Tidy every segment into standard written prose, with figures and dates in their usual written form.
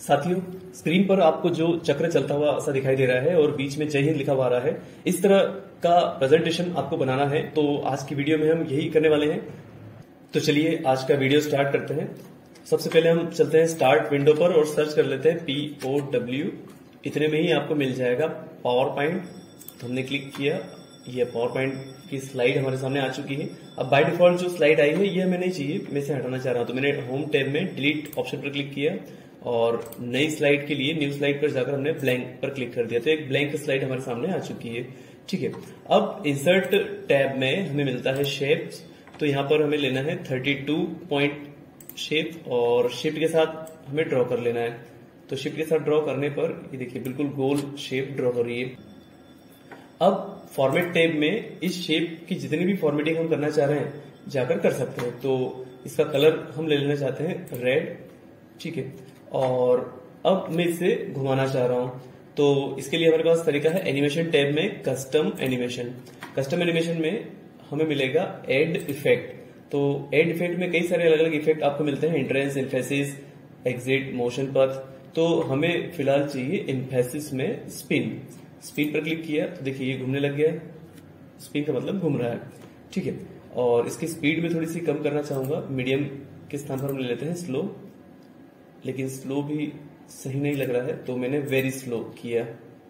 साथियों, स्क्रीन पर आपको जो चक्र चलता हुआ ऐसा दिखाई दे रहा है और बीच में जय हिंद लिखा हुआ आ रहा है, इस तरह का प्रेजेंटेशन आपको बनाना है। तो आज की वीडियो में हम यही करने वाले हैं। तो चलिए आज का वीडियो स्टार्ट करते हैं। सबसे पहले हम चलते हैं स्टार्ट विंडो पर और सर्च कर लेते हैं POW। इतने में ही आपको मिल जाएगा पावर पॉइंट। तो हमने क्लिक किया, ये पावर पॉइंट की स्लाइड हमारे सामने आ चुकी है। अब बाय डिफॉल्ट जो स्लाइड आई है ये हमें नहीं चाहिए, मैं इसे हटाना चाह रहा हूं। तो मैंने होम टैब में डिलीट ऑप्शन पर क्लिक किया और नई स्लाइड के लिए न्यू स्लाइड पर जाकर हमने ब्लैंक पर क्लिक कर दिया। तो एक ब्लैंक स्लाइड हमारे सामने आ चुकी है। ठीक है, अब इंसर्ट टैब में हमें मिलता है शेप्स। तो यहाँ पर हमें लेना है 32 पॉइंट शेप और शिफ्ट के साथ हमें ड्रॉ कर लेना है। तो शिफ्ट के साथ ड्रॉ करने पर ये देखिए बिल्कुल गोल शेप ड्रॉ हो रही है। अब फॉर्मेट टैब में इस शेप की जितनी भी फॉर्मेटिंग हम करना चाह रहे हैं जाकर कर सकते हैं। तो इसका कलर हम ले लेना चाहते हैं रेड। ठीक है, और अब मैं इसे घुमाना चाह रहा हूं। तो इसके लिए हमारे पास तरीका है एनिमेशन टैब में कस्टम एनिमेशन। कस्टम एनिमेशन में हमें मिलेगा एड इफेक्ट। तो एड इफेक्ट में कई सारे अलग अलग इफेक्ट आपको मिलते हैं, एंट्रेंस, एम्फेसिस, एग्जिट, मोशन पथ। तो हमें फिलहाल चाहिए एम्फेसिस में स्पिन। स्पिन पर क्लिक किया तो देखिए ये घूमने लग गया है। स्पिन का मतलब घूम रहा है। ठीक है, और इसकी स्पीड में थोड़ी सी कम करना चाहूंगा। मीडियम के स्थान पर हम ले लेते हैं स्लो, लेकिन स्लो भी सही नहीं लग रहा है तो मैंने वेरी स्लो किया।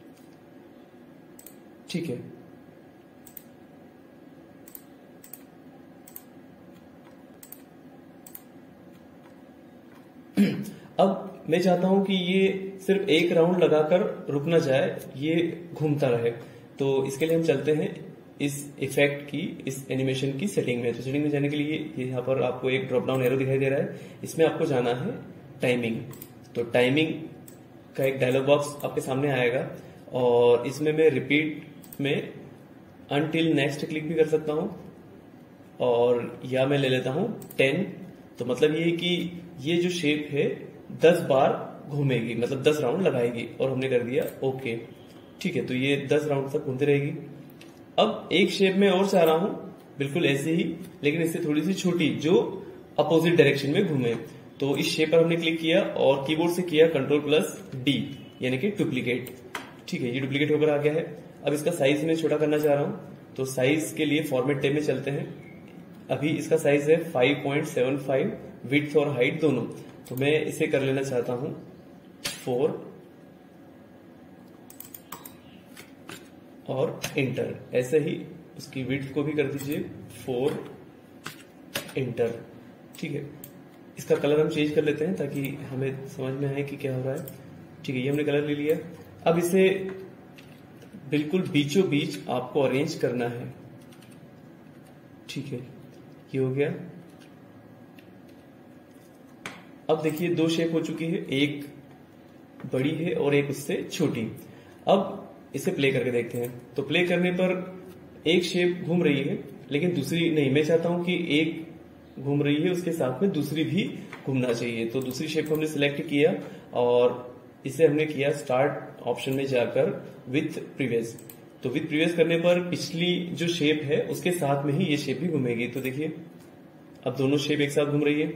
ठीक है, अब मैं चाहता हूं कि ये सिर्फ एक राउंड लगाकर रुक ना जाए, ये घूमता रहे। तो इसके लिए हम चलते हैं इस इफेक्ट की, इस एनिमेशन की सेटिंग में। तो सेटिंग में जाने के लिए यहाँ पर आपको एक ड्रॉप डाउन एरो दिखाई दे रहा है, इसमें आपको जाना है टाइमिंग। तो टाइमिंग का एक डायलॉग बॉक्स आपके सामने आएगा और इसमें मैं रिपीट में अनटिल नेक्स्ट क्लिक भी कर सकता हूं और या मैं ले लेता हूं 10। तो मतलब ये कि ये जो शेप है 10 बार घूमेगी, मतलब 10 राउंड लगाएगी और हमने कर दिया ओके। ठीक है, तो ये 10 राउंड तक घूमती रहेगी। अब एक शेप में और चाह रहा हूं बिल्कुल ऐसे ही, लेकिन इससे थोड़ी सी छोटी, जो अपोजिट डायरेक्शन में घूमे। तो इस शेप पर हमने क्लिक किया और कीबोर्ड से किया Ctrl+D, यानी कि डुप्लीकेट। ठीक है, ये डुप्लीकेट होकर आ गया है। अब इसका साइज मैं छोटा करना चाह रहा हूं। तो साइज के लिए फॉर्मेट टैब में चलते हैं। अभी इसका साइज है 5.75, विड्थ और हाइट दोनों। तो मैं इसे कर लेना चाहता हूं 4 और इंटर। ऐसे ही उसकी विड्थ को भी कर दीजिए 4, इंटर। ठीक है, इसका कलर हम चेंज कर लेते हैं ताकि हमें समझ में आए कि क्या हो रहा है। ठीक है, ये हमने कलर ले लिया। अब इसे बिल्कुल बीचों बीच आपको अरेंज करना है। ठीक है, ये हो गया। अब देखिए दो शेप हो चुकी है, एक बड़ी है और एक उससे छोटी। अब इसे प्ले करके देखते हैं। तो प्ले करने पर एक शेप घूम रही है लेकिन दूसरी नहीं। मैं चाहता हूं कि एक घूम रही है उसके साथ में दूसरी भी घूमना चाहिए। तो दूसरी शेप को हमने सिलेक्ट किया और इसे हमने किया स्टार्ट ऑप्शन में जाकर विथ प्रीवियस। तो विथ प्रीवियस करने पर पिछली जो शेप है उसके साथ में ही ये शेप भी घूमेगी। तो देखिए अब दोनों शेप एक साथ घूम रही है,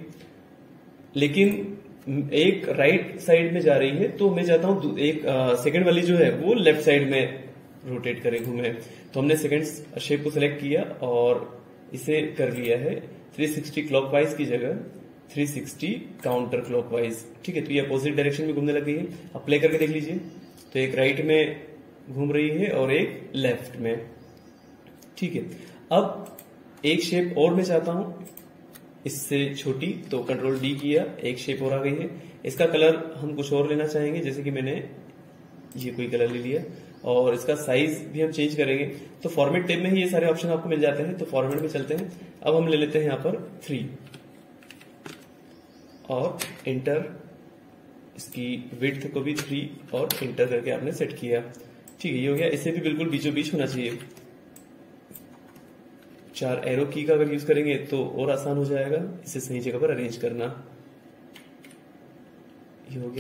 लेकिन एक राइट साइड में जा रही है। तो मैं चाहता हूं एक सेकंड वाली जो है वो लेफ्ट साइड में रोटेट करे, घूमे। तो हमने सेकंड शेप को सिलेक्ट किया और इसे कर लिया है 360 क्लॉकवाइज की जगह 360 काउंटर क्लॉकवाइज। ठीक है, तो ये अपोजिट डायरेक्शन में घूमने लग गई है। अब प्ले करके देख लीजिए। तो एक राइट में घूम रही है और एक लेफ्ट में। ठीक है, अब एक शेप और मैं चाहता हूं इससे छोटी। तो Ctrl+D किया, एक शेप और आ गई है। इसका कलर हम कुछ और लेना चाहेंगे, जैसे कि मैंने ये कोई कलर ले लिया और इसका साइज भी हम चेंज करेंगे। तो फॉर्मेट टैब में ही ये सारे ऑप्शन आपको मिल जाते हैं। तो फॉर्मेट में चलते हैं। अब हम ले लेते हैं यहाँ पर 3 और इंटर। इसकी विड्थ को भी 3 और इंटर करके आपने सेट किया। ठीक है, ये हो गया। इसे भी बिल्कुल बीचों बीच होना चाहिए। 4 एरो की का अगर यूज करेंगे तो और आसान हो जाएगा इसे सही जगह पर अरेंज करना। ये हो गया।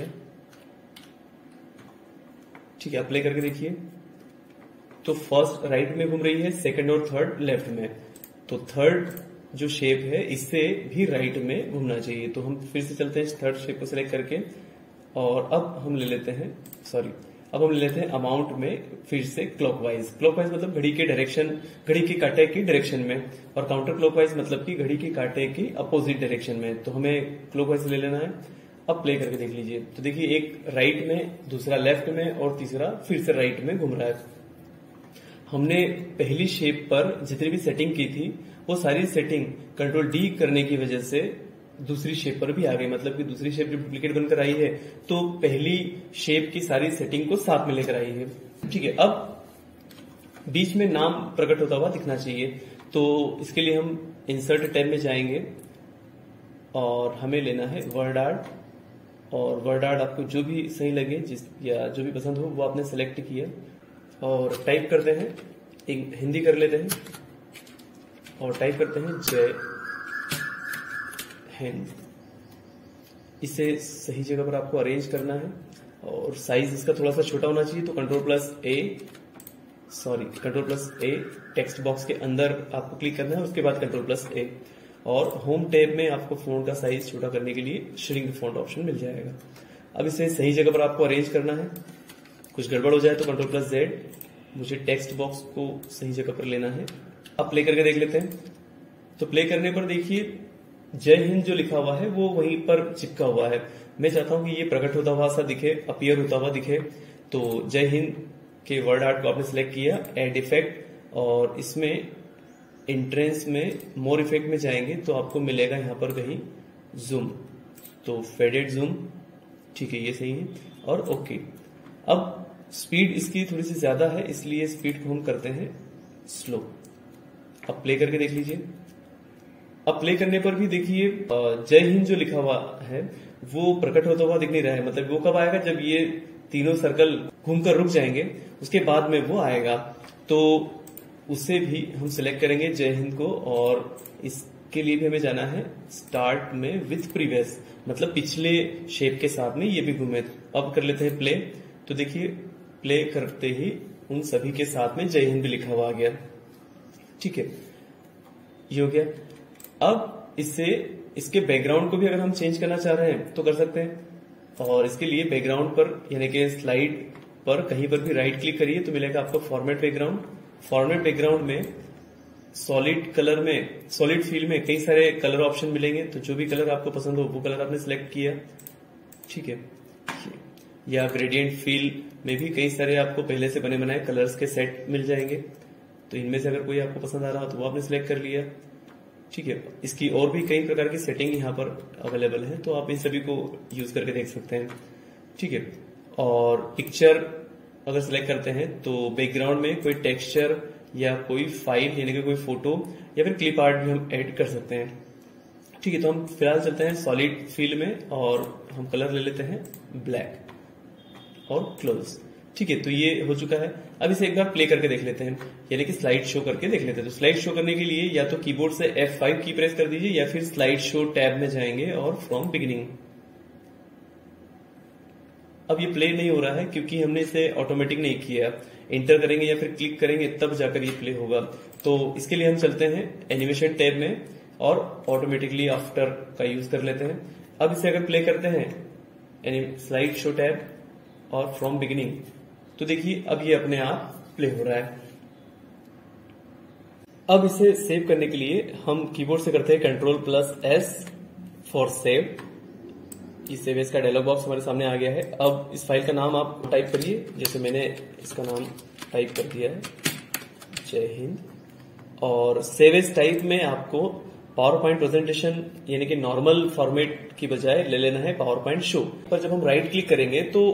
ठीक है, अप्लाई करके देखिए। तो फर्स्ट राइट में घूम रही है, सेकंड और थर्ड लेफ्ट में। तो थर्ड जो शेप है इससे भी राइट में घूमना चाहिए। तो हम फिर से चलते हैं थर्ड शेप को सिलेक्ट करके और अब हम ले लेते हैं अमाउंट में फिर से क्लॉकवाइज मतलब घड़ी के कांटे की डायरेक्शन में, और काउंटर क्लॉकवाइज मतलब कि घड़ी के कांटे की अपोजिट डायरेक्शन में। तो हमें क्लॉकवाइज ले लेना है। अब प्ले करके देख लीजिए। तो देखिए एक राइट में, दूसरा लेफ्ट में और तीसरा फिर से राइट में घूम रहा है। हमने पहली शेप पर जितनी भी सेटिंग की थी वो सारी सेटिंग कंट्रोल डी करने की वजह से दूसरी शेप पर भी आ गई। मतलब कि दूसरी शेप जब डुप्लीकेट बनकर आई है तो पहली शेप की सारी सेटिंग को साथ में लेकर आई है। ठीक है, अब बीच में नाम प्रकट होता हुआ दिखना चाहिए। तो इसके लिए हम इंसर्ट टैब में जाएंगे और हमें लेना है वर्ड आर्ट। और वर्ड आर्ट आपको जो भी सही लगे या जो भी पसंद हो वो आपने सेलेक्ट किया और टाइप करते हैं, हिंदी कर लेते हैं और टाइप करते हैं जय हिंद। इसे सही जगह पर आपको अरेंज करना है और साइज इसका थोड़ा सा छोटा होना चाहिए। तो control plus A text box के अंदर आपको क्लिक करना है, उसके बाद कंट्रोल प्लस ए, और होम टैब में आपको फोन का साइज छोटा करने के लिए श्रिंक फॉन्ट ऑप्शन मिल जाएगा। अब इसे सही जगह पर आपको अरेंज करना है। कुछ गड़बड़ हो जाए तो कंट्रोल प्लस जेड, मुझे टेक्स्ट बॉक्स को सही जगह पर लेना है। अब प्ले करके देख लेते हैं। तो प्ले करने पर देखिए जय हिंद जो लिखा हुआ है वो वहीं पर चिपका हुआ है। मैं चाहता हूं कि ये प्रकट होता हुआ सा दिखे, अपीयर होता हुआ दिखे। तो जय हिंद के वर्ड आर्ट को आपने सिलेक्ट किया, एड इफेक्ट, और इसमें एंट्रेंस में मोर इफेक्ट में जाएंगे तो आपको मिलेगा यहाँ पर कहीं जूम। तो फेडेड जूम, ठीक है, ये सही है और ओके। अब स्पीड इसकी थोड़ी सी ज्यादा है इसलिए स्पीड को हम करते हैं स्लो। अब प्ले करके देख लीजिए। अब प्ले करने पर भी देखिए जय हिंद जो लिखा हुआ है वो प्रकट होता हुआ दिख नहीं रहा है। मतलब वो कब आएगा, जब ये तीनों सर्कल घूमकर रुक जाएंगे उसके बाद में वो आएगा। तो उसे भी हम सिलेक्ट करेंगे जय हिंद को, और इसके लिए भी हमें जाना है स्टार्ट में विथ प्रीवियस, मतलब पिछले शेप के साथ में ये भी घूमे। अब कर लेते हैं प्ले। तो देखिए प्ले करते ही उन सभी के साथ में जय हिंद भी लिखा हुआ आ गया। ठीक है, ये हो गया। अब इसके बैकग्राउंड को भी अगर हम चेंज करना चाह रहे हैं तो कर सकते हैं, और इसके लिए बैकग्राउंड पर यानी कि स्लाइड पर कहीं पर भी राइट क्लिक करिए तो मिलेगा आपको फॉर्मेट बैकग्राउंड। फॉर्मेट बैकग्राउंड में सॉलिड फील में कई सारे कलर ऑप्शन मिलेंगे। तो जो भी कलर आपको पसंद हो वो कलर आपने सिलेक्ट किया। ठीक है, या ग्रेडियंट फील में भी कई सारे आपको पहले से बने बनाए कलर्स के सेट मिल जाएंगे। तो इनमें से अगर कोई आपको पसंद आ रहा हो तो वो आपने सिलेक्ट कर लिया। ठीक है, इसकी और भी कई प्रकार की सेटिंग यहाँ पर अवेलेबल है, तो आप इन सभी को यूज करके देख सकते हैं। ठीक है, और पिक्चर अगर सिलेक्ट करते हैं तो बैकग्राउंड में कोई टेक्सचर या कोई फाइल यानी कि कोई फोटो या फिर क्लिप आर्ट भी हम ऐड कर सकते हैं। ठीक है, तो हम फिलहाल चलते हैं सॉलिड फील में और हम कलर ले लेते हैं ब्लैक और क्लोज। ठीक है, तो ये हो चुका है। अब इसे एक बार प्ले करके देख लेते हैं, यानी कि स्लाइड शो करके देख लेते हैं। तो स्लाइड शो करने के लिए या तो कीबोर्ड से F5 की प्रेस कर दीजिए या फिर स्लाइड शो टैब में जाएंगे और फ्रॉम बिगिनिंग। अब ये प्ले नहीं हो रहा है क्योंकि हमने इसे ऑटोमेटिक नहीं किया। एंटर करेंगे या फिर क्लिक करेंगे तब जाकर ये प्ले होगा। तो इसके लिए हम चलते हैं एनिमेशन टैब में और ऑटोमेटिकली आफ्टर का यूज कर लेते हैं। अब इसे अगर प्ले करते हैं स्लाइड शो टैब और फ्रॉम बिगिनिंग, तो देखिए अब ये अपने आप प्ले हो रहा है। अब इसे सेव करने के लिए हम कीबोर्ड से करते हैं Ctrl+S फॉर सेव। इस सेव एज का डायलॉग बॉक्स हमारे सामने आ गया है। अब इस फाइल का नाम आप टाइप करिए, जैसे मैंने इसका नाम टाइप कर दिया है जय हिंद। और सेव एज टाइप में आपको पावर पॉइंट प्रेजेंटेशन यानी कि नॉर्मल फॉर्मेट की बजाय ले लेना है पावर पॉइंट शो। पर जब हम राइट क्लिक करेंगे तो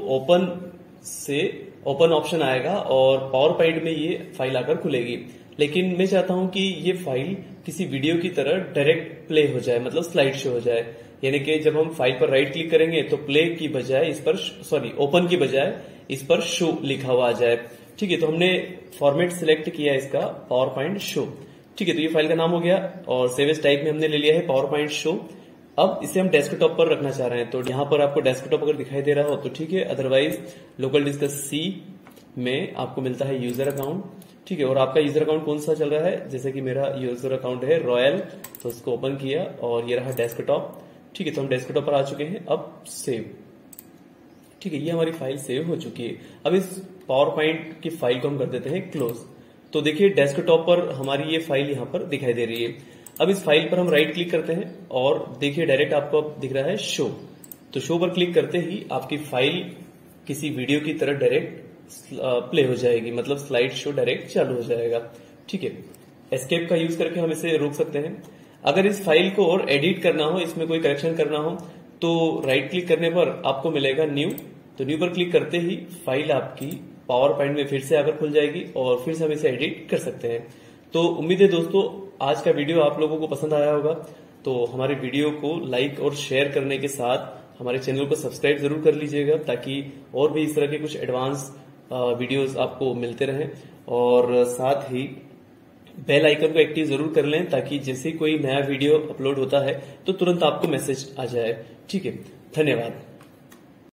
ओपन ऑप्शन आएगा और पावर पॉइंट में ये फाइल आकर खुलेगी। लेकिन मैं चाहता हूं कि ये फाइल किसी वीडियो की तरह डायरेक्ट प्ले हो जाए, मतलब स्लाइड शो हो जाए। यानी कि जब हम फाइल पर राइट क्लिक करेंगे तो प्ले की बजाय ओपन की बजाय इस पर शो लिखा हुआ आ जाए। ठीक है, तो हमने फॉर्मेट सिलेक्ट किया इसका पावर पॉइंट शो। ठीक है, तो ये फाइल का नाम हो गया और सेव एज टाइप में हमने ले लिया है पावर पॉइंट शो। अब इसे हम डेस्कटॉप पर रखना चाह रहे हैं, तो यहाँ पर आपको डेस्कटॉप अगर दिखाई दे रहा हो तो ठीक है, अदरवाइज लोकल डिस्क C में आपको मिलता है यूजर अकाउंट। ठीक है, और आपका यूजर अकाउंट कौन सा चल रहा है, जैसे कि मेरा यूजर अकाउंट है रॉयल, तो उसको ओपन किया और ये रहा डेस्कटॉप। ठीक है, तो हम डेस्कटॉप पर आ चुके हैं। अब सेव, ठीक है, ये हमारी फाइल सेव हो चुकी है। अब इस पावर पॉइंट की फाइल को हम कर देते हैं क्लोज। तो देखिए डेस्कटॉप पर हमारी ये फाइल यहाँ पर दिखाई दे रही है। अब इस फाइल पर हम राइट क्लिक करते हैं और देखिए डायरेक्ट आपको अब दिख रहा है शो। तो शो पर क्लिक करते ही आपकी फाइल किसी वीडियो की तरह डायरेक्ट प्ले हो जाएगी, मतलब स्लाइड शो डायरेक्ट चालू हो जाएगा। ठीक है, एस्केप का यूज करके हम इसे रोक सकते हैं। अगर इस फाइल को और एडिट करना हो, इसमें कोई करेक्शन करना हो, तो राइट क्लिक करने पर आपको मिलेगा न्यू। तो न्यू पर क्लिक करते ही फाइल आपकी पावर पॉइंट में फिर से आकर खुल जाएगी और फिर से हम इसे एडिट कर सकते हैं। तो उम्मीद है दोस्तों आज का वीडियो आप लोगों को पसंद आया होगा। तो हमारे वीडियो को लाइक और शेयर करने के साथ हमारे चैनल को सब्सक्राइब जरूर कर लीजिएगा, ताकि और भी इस तरह के कुछ एडवांस वीडियोस आपको मिलते रहें। और साथ ही बेल आइकन को एक्टिव जरूर कर लें, ताकि जैसे कोई नया वीडियो अपलोड होता है तो तुरंत आपको मैसेज आ जाए। ठीक है, धन्यवाद।